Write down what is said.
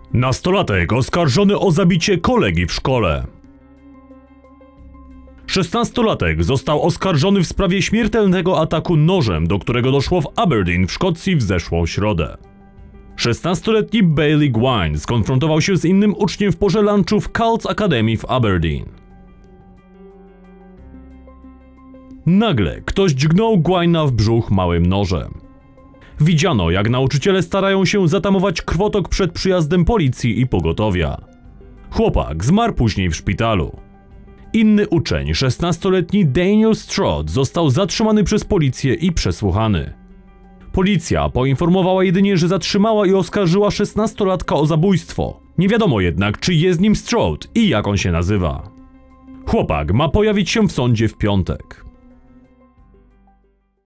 Nastolatek oskarżony o zabicie kolegi w szkole. 16-latek został oskarżony w sprawie śmiertelnego ataku nożem, do którego doszło w Aberdeen w Szkocji w zeszłą środę. 16-letni Bailey Gwynne skonfrontował się z innym uczniem w porze lunchu w Cults Academy w Aberdeen. Nagle ktoś dźgnął Gwynne'a w brzuch małym nożem. Widziano, jak nauczyciele starają się zatamować krwotok przed przyjazdem policji i pogotowia. Chłopak zmarł później w szpitalu. Inny uczeń, 16-letni Daniel Strode, został zatrzymany przez policję i przesłuchany. Policja poinformowała jedynie, że zatrzymała i oskarżyła 16-latka o zabójstwo. Nie wiadomo jednak, czy jest nim Strode i jak on się nazywa. Chłopak ma pojawić się w sądzie w piątek.